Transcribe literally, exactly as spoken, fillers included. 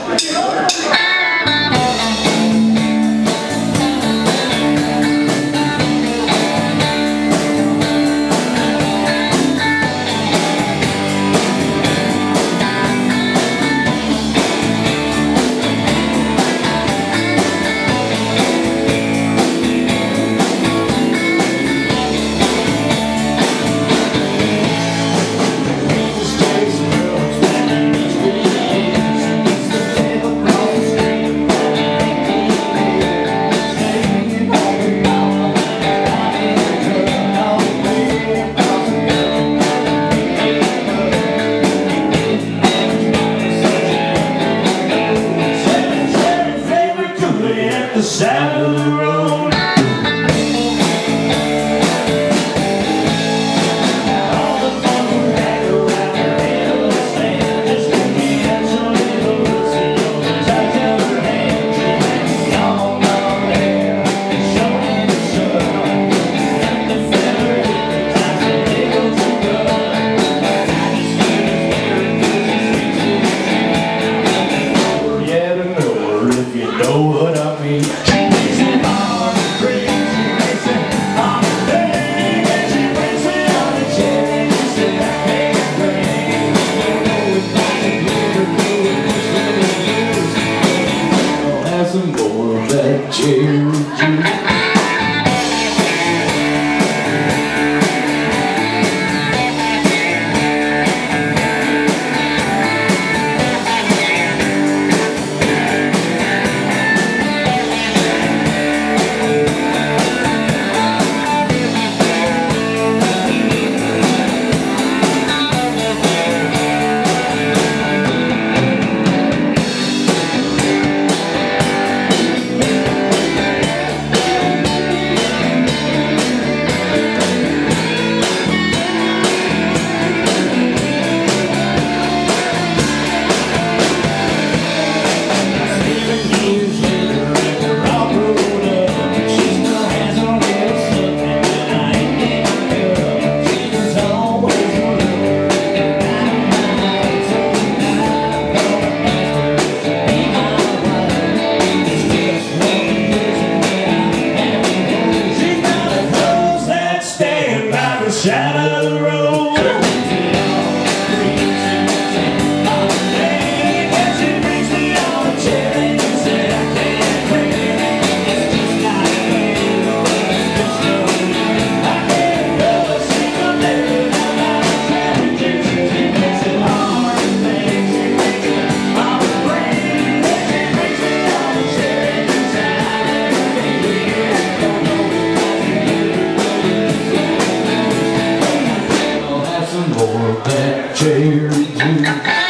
The side of the road. All the fun we had around her head of the sand, just to me and some little Lucy on the touch of her hand. She had long, long hair, showing the sun, and the feather hit the times that they go to run. I just feel his hair because he's sweet to the yeah, to know her if you know what I mean. Some more of that cherry juice. Side of the road. Cherry juice.